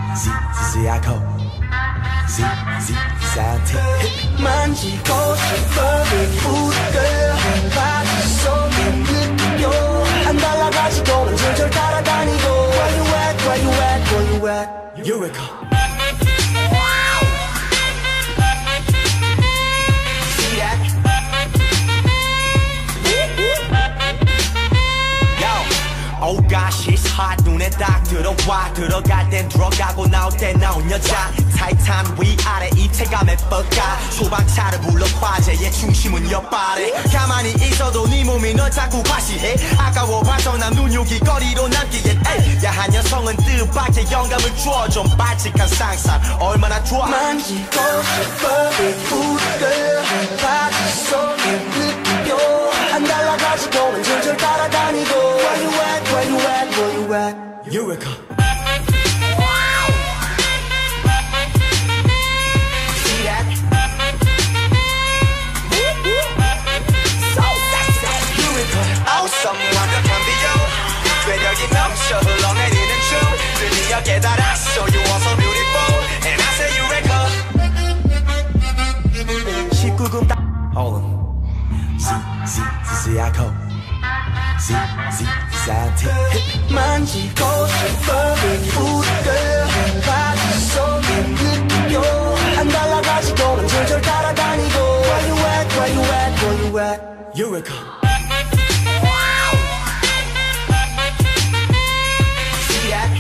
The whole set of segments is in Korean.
Zico 상태 만지고 싶어 Good girl 바지 속에 느껴 안 달라가지고는 줄줄 따라다니고 Where you at, where you at, where you at Eureka See that? Oh gosh, it's hot. 눈에 딱 들어와. 들어갈 땐 들어가고 나올 땐 나온 여자. 타이탄 위아래 입체감에 뻗가. 소방차를 불러 화재의 중심은 옆발에. 가만히 있어도 네 몸이 널 자꾸 과시해. 아까워봐서 난 눈요기 거리로 남기에. 야한 여성은 뜻밖의 영감을 주어. 좀 발칙한 상상 얼마나 좋아. 만지고 싶어 Good girl 바지 속에 느껴 안 달라가지고는 줄줄 따라다니고 Where you at, where you at, where you at Eureka See that? So sexy Eureka Awesome 완벽한 비교 괴력이 넘쳐 흘러내리는 춤 드디어 깨달았어 You are so beautiful And I say Eureka 19금 딱 Hold on Zico 상태 만지고 싶어 Good girl 바지 속에 느껴 안 달라가지고는 줄줄 따라다니고 Where you at, where you at, where you at Eureka See that?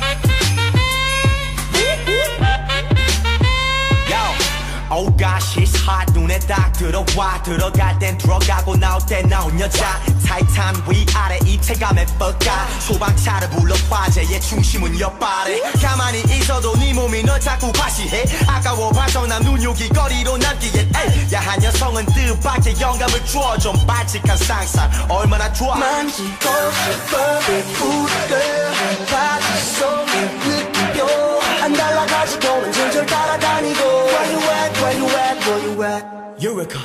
Oh gosh, it's hot. 눈에 딱 들어와. 들어갈 땐 들어가고 나올 땐 나온 여자. 타이탄 위아래 입체감에 뻗가. 소방차를 불러 화재의 중심은 옆발에. 가만히 있어도 네 몸이 널 자꾸 과시해. 아까워봐서 난 눈요기 거리로 남기에. 야한 여성은 뜻밖의 영감을 주어. 좀 발칙한 상상 얼마나 좋아. 만지고 싶어 Good girl 바지 속에 느껴 안 달라가지고는 줄줄 따라다니고 Where you at, where you at, where you at Eureka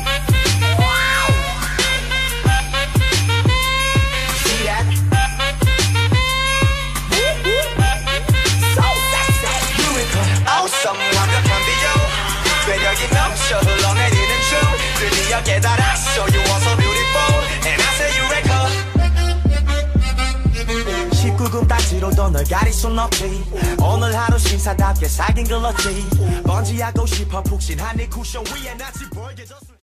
See that? So sexy Eureka Awesome 완벽한 비교 괴력이 넘쳐 흘러내리는 춤 드디어 깨달았어 You are so beautiful And I say Eureka 19금 딱지로도 널 가릴 순 없지. 오늘 하루 신사답게 살긴 글렀지. 번지하고 싶어 푹신한 네 쿠션 위에 낯이 벌게졌어.